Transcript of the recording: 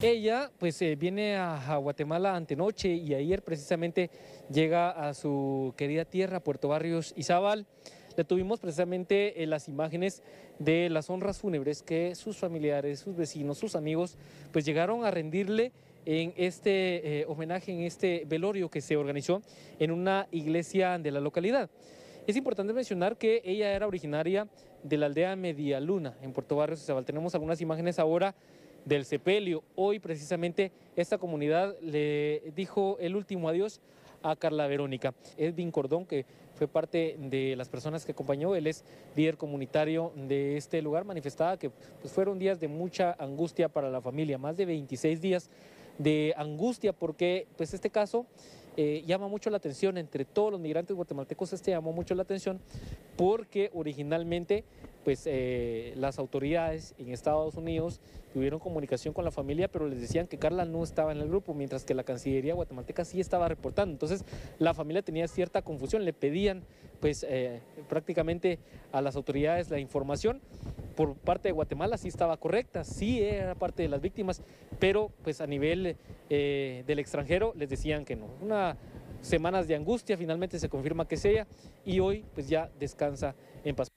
Ella pues viene a Guatemala antenoche y ayer precisamente llega a su querida tierra, Puerto Barrios, Izabal. Le tuvimos precisamente las imágenes de las honras fúnebres que sus familiares, sus vecinos, sus amigos pues llegaron a rendirle en este homenaje, en este velorio que se organizó en una iglesia de la localidad. Es importante mencionar que ella era originaria de la aldea Medialuna en Puerto Barrios, Izabal. Tenemos algunas imágenes ahora del sepelio. Hoy precisamente esta comunidad le dijo el último adiós a Carla Verónica. Edwin Cordón, que fue parte de las personas que acompañó, él es líder comunitario de este lugar, manifestaba que pues, fueron días de mucha angustia para la familia, más de 26 días de angustia, porque pues este caso llama mucho la atención entre todos los migrantes guatemaltecos. Este llamó mucho la atención porque originalmente pues las autoridades en Estados Unidos tuvieron comunicación con la familia, pero les decían que Carla no estaba en el grupo, mientras que la Cancillería guatemalteca sí estaba reportando. Entonces la familia tenía cierta confusión, le pedían pues prácticamente a las autoridades la información. Por parte de Guatemala sí estaba correcta, sí era parte de las víctimas, pero pues a nivel del extranjero les decían que no. Unas semanas de angustia, finalmente se confirma que es ella y hoy pues ya descansa en paz.